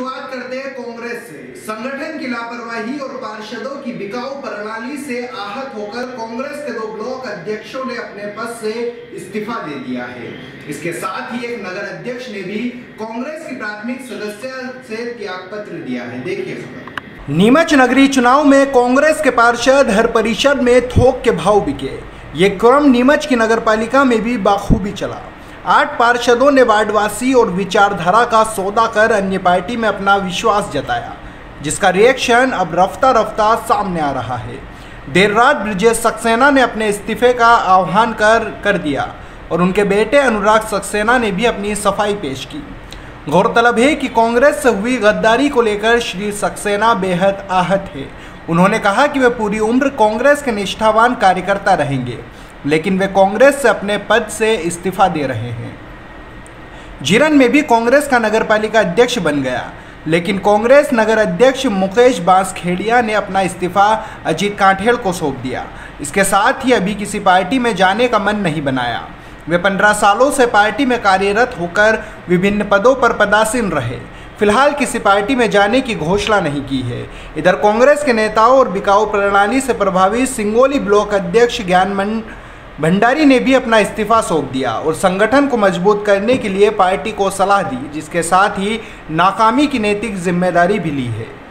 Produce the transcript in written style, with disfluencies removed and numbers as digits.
शुरुआत करते हैं कांग्रेस से। संगठन की लापरवाही और पार्षदों की बिकाऊ प्रणाली से आहत होकर कांग्रेस के 2 ब्लॉक अध्यक्षों ने अपने पद से इस्तीफा दे दिया है। इसके साथ ही एक नगर अध्यक्ष ने भी कांग्रेस की प्राथमिक सदस्यता से त्यागपत्र दिया है। देखिए खबर। नीमच नगरीय चुनाव में कांग्रेस के पार्षद हर परिषद में थोक के भाव बिके। ये क्रम नीमच की नगरपालिका में भी बाखूबी चला। 8 पार्षदों ने वार्डवासी और विचारधारा का सौदा कर अन्य पार्टी में अपना विश्वास जताया, जिसका रिएक्शन अब रफ्ता रफ्ता सामने आ रहा है। देर रात ब्रजेश सक्सेना ने अपने इस्तीफे का आह्वान कर दिया और उनके बेटे अनुराग सक्सेना ने भी अपनी सफाई पेश की। गौरतलब है कि कांग्रेस से हुई गद्दारी को लेकर श्री सक्सेना बेहद आहत है। उन्होंने कहा कि वे पूरी उम्र कांग्रेस के निष्ठावान कार्यकर्ता रहेंगे, लेकिन वे कांग्रेस से अपने पद से इस्तीफा दे रहे हैं। जीरन में भी कांग्रेस का नगरपालिका अध्यक्ष बन गया, लेकिन कांग्रेस नगर अध्यक्ष मुकेश बांसखेड़िया ने अपना इस्तीफा अजीत कांठेड़ को सौंप दिया। इसके साथ ही अभी किसी पार्टी में जाने का मन नहीं बनाया। वे 15 सालों से पार्टी में कार्यरत होकर विभिन्न पदों पर पदासीन रहे। फिलहाल किसी पार्टी में जाने की घोषणा नहीं की है। इधर कांग्रेस के नेताओं और बिकाऊ प्रणाली से प्रभावित सिंगोली ब्लॉक अध्यक्ष ज्ञान भंडारी ने भी अपना इस्तीफा सौंप दिया और संगठन को मजबूत करने के लिए पार्टी को सलाह दी, जिसके साथ ही नाकामी की नैतिक जिम्मेदारी भी ली है।